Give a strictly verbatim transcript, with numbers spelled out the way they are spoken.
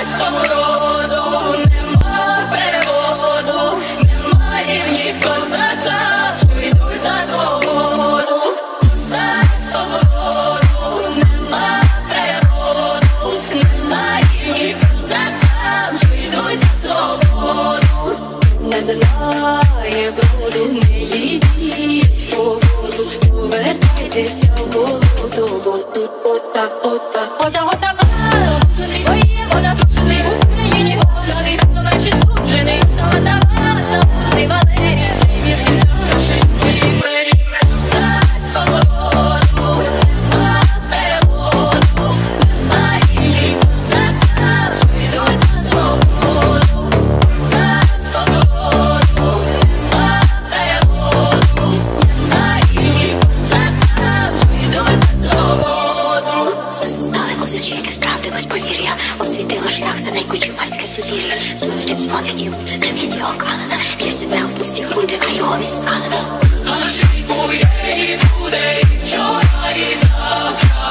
козацькому роду нема переводу, нема рівні козака, що йдуть за свободу. Козацькому роду нема переводу, нема рівні козака, що йдуть за свободу. Не знає броду, не ідіть, воду, повертайтеся в болото, воду, ота-ота-ота-отаман. Залужний, Воєвода, трушний, в Україні Богом, Пеклом, раші суджений, ота-ота-ота-отаман. Залужний, Валерій, ім'я, кінця, рашистської. Козацькому роду нема переводу, нема рівні козака, що йдуть за свободу. Козацькому роду нема переводу, нема рівні козака, що йдуть за свободу. Стали козачки, справдилось повір'я, освітило шлях за найкучумацьке сузір'я. Дзвонить, дзвонить, і вудика відеокалена, п'є себе у пусті груди, а його міст скалено. Наші моєї буде і вчора, і завтра.